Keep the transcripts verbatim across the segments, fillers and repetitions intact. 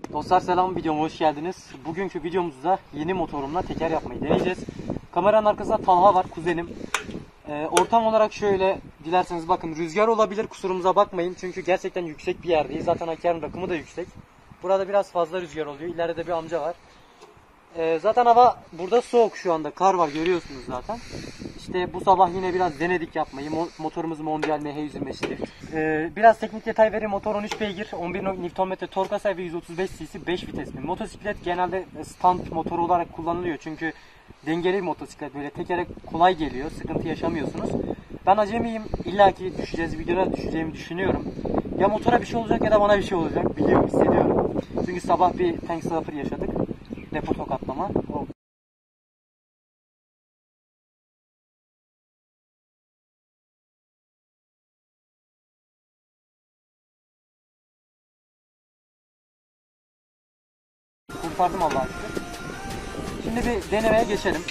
Dostlar selam, videoma hoş geldiniz. Bugünkü videomuzda yeni motorumla teker yapmayı deneyeceğiz. Kameranın arkasında Talha var, kuzenim. Ee, ortam olarak şöyle, dilerseniz bakın, rüzgar olabilir, kusurumuza bakmayın. Çünkü gerçekten yüksek bir yerdeyiz. Zaten Hakkari'nin rakımı da yüksek. Burada biraz fazla rüzgar oluyor. İleride de bir amca var. Ee, zaten hava burada soğuk şu anda. Kar var, görüyorsunuz zaten. İşte bu sabah yine biraz denedik yapmayı. Mo motorumuz Mondial M H yüz yirmi beş Drift. Ee, biraz teknik detay vereyim. Motor on üç beygir, on bir Newton metre torka sahip ve yüz otuz beş cc, beş vites bir motosiklet. Genelde stand motoru olarak kullanılıyor. Çünkü dengeli bir motosiklet, böyle tekere kolay geliyor. Sıkıntı yaşamıyorsunuz. Ben acemiyim. İlla ki düşeceğiz, videoda düşeceğimi düşünüyorum. Ya motora bir şey olacak ya da bana bir şey olacak. Biliyorum, hissediyorum. Çünkü sabah bir tank slapper yaşadık. Depo tokatlama. O kurtardım Allah'a şükür. Şimdi bir denemeye geçelim.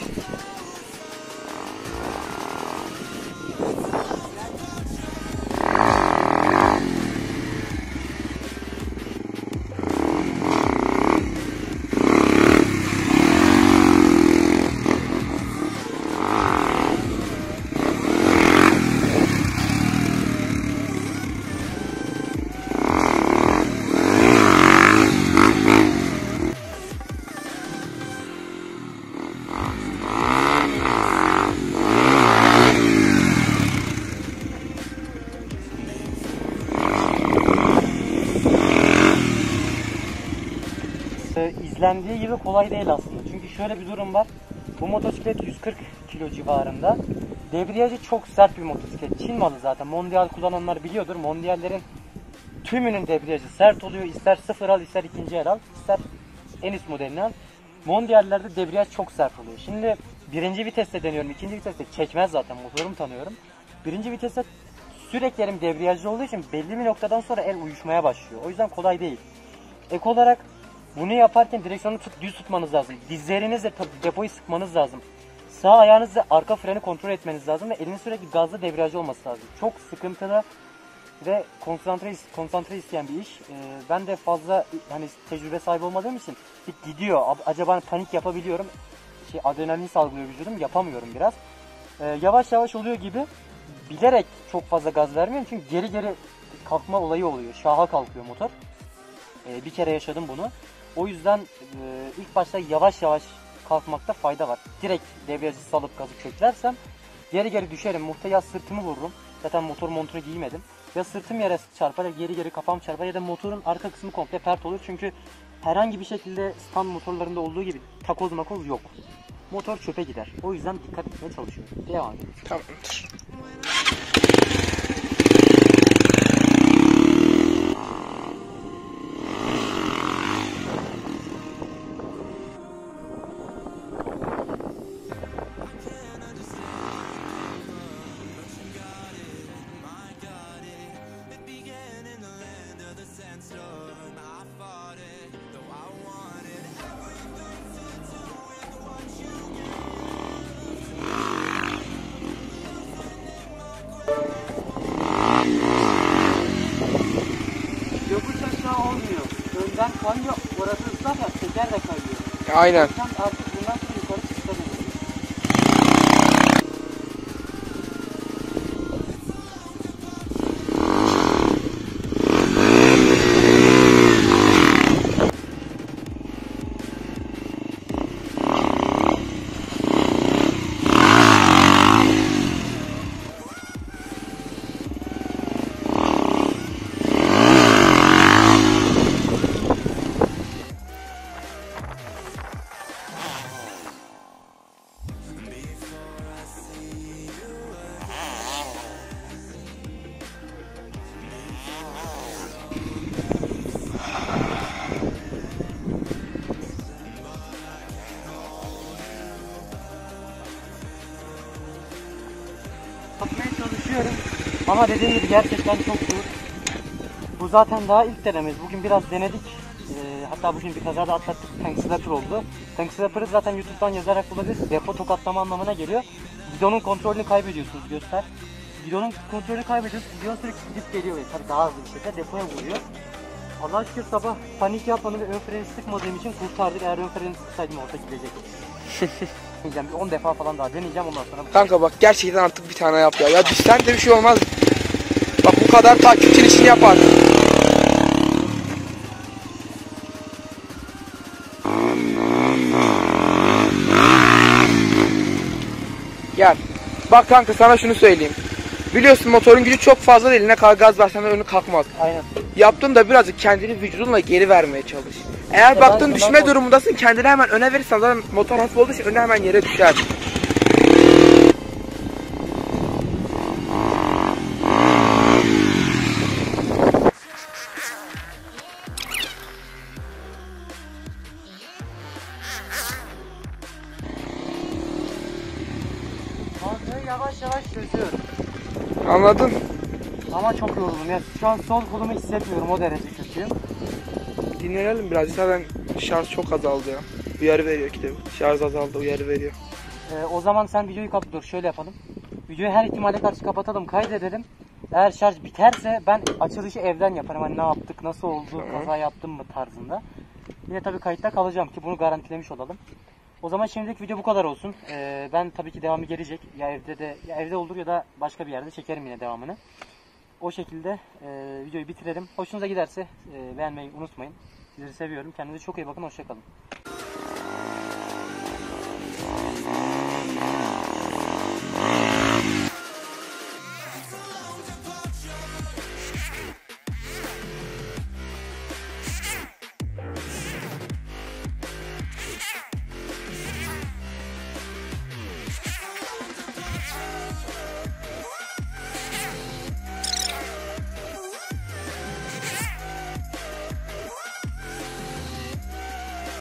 İzlendiği gibi kolay değil aslında. Çünkü şöyle bir durum var. Bu motosiklet yüz kırk kilo civarında. Debriyajı çok sert bir motosiklet. Çin malı zaten. Mondial kullananlar biliyordur. Mondiallerin tümünün debriyajı sert oluyor. İster sıfır al, ister ikinci el al, ister en üst modelini al. Mondiallerde debriyaj çok sert oluyor. Şimdi birinci viteste deniyorum. İkinci viteste çekmez zaten. Motorumu tanıyorum. Birinci viteste sürekli elim debriyajlı olduğu için belli bir noktadan sonra el uyuşmaya başlıyor. O yüzden kolay değil. Ek olarak bunu yaparken direksiyonu tut, düz tutmanız lazım. Dizlerinizle depoyu sıkmanız lazım. Sağ ayağınızla arka freni kontrol etmeniz lazım ve eliniz sürekli gazlı debriyajlı olması lazım. Çok sıkıntılı ve konsantre, konsantre isteyen bir iş. Ee, ben de fazla hani tecrübe sahibi olmadığım için gidiyor. Acaba panik yapabiliyorum. Şey, adrenalin salgılıyor vücudum. Yapamıyorum biraz. Ee, yavaş yavaş oluyor gibi. Bilerek çok fazla gaz vermiyorum çünkü geri geri kalkma olayı oluyor. Şaha kalkıyor motor. Ee, bir kere yaşadım bunu. O yüzden e, ilk başta yavaş yavaş kalkmakta fayda var. Direkt debriyajı salıp gazı köklersem geri geri düşerim. Muhtemelen sırtımı vururum. Zaten motor montunu giymedim. Ya sırtım yere çarpar ya geri geri kafam çarpar ya da motorun arka kısmı komple pert olur. Çünkü herhangi bir şekilde stand motorlarında olduğu gibi takoz makoz yok. Motor çöpe gider. O yüzden dikkat etmeye çalışıyorum. Devam edelim. Tamamdır. Yokuş aşağı olmuyor. Önden kayıyor, orası ıslak ya, teker de kayıyor. Aynen. Sen artık bundan sonra yukarı çıkamıyorsun. Yapmaya çalışıyorum ama dediğim gibi gerçekten çok zor. Bu zaten daha ilk denememiz. Bugün biraz denedik. Ee, hatta bugün bir kazada atlattık. Tank slapper oldu. Tank slapper'ı zaten YouTube'dan yazarak bulabilirsiniz. Depo tokatlama anlamına geliyor. Gidonun kontrolünü kaybediyorsunuz. Göster. Gidonun kontrolünü kaybediyorsunuz. Gidon sürekli gidip geliyor. Tabii daha hızlı bir şekilde depoya vuruyor. Allah'a şükür sabah panik yapmadım ve ön freni sıkmadığım için kurtardık. Eğer ön freni sıksaydım orta gidecek. Deneyeceğim, bir on defa falan daha deneyeceğim ondan sonra. Kanka bak gerçekten artık bir tane yap ya. Ya düşsen de bir şey olmaz. Bak bu kadar takipçinin işini yapar. Gel. Bak kanka sana şunu söyleyeyim. Biliyorsun motorun gücü çok fazla değil. Ne kadar gaz versen de önü kalkmaz. Aynen. Yaptığın da birazcık kendini vücudunla geri vermeye çalış. Eğer Ya baktın ben- düşme ben- durumundasın, kendini hemen öne verirsen zaten motor hafif olduğu için öne hemen yere düşer. Mantığı yavaş yavaş çözüyorum. Anladın? Ama çok yoruldum ya. Şu an sol kolumu hissetmiyorum, o derece kötüyüm. Dinlenelim biraz. Zaten şarj çok azaldı ya. Uyarı veriyor kitabı. Şarj azaldı, uyarı veriyor. Ee, o zaman sen videoyu kapat, dur şöyle yapalım. Videoyu her ihtimale karşı kapatalım, kaydedelim. Eğer şarj biterse ben açılışı evden yaparım. Hani ne yaptık, nasıl oldu, Hı. kaza yaptım mı tarzında. Yine tabii kayıtta kalacağım ki bunu garantilemiş olalım. O zaman şimdilik video bu kadar olsun. Ee, ben tabii ki devamı gelecek. Ya evde de, ya evde olur ya da başka bir yerde çekerim yine devamını. O şekilde e, videoyu bitirelim. Hoşunuza giderse e, beğenmeyi unutmayın. Sizleri seviyorum. Kendinize çok iyi bakın. Hoşça kalın.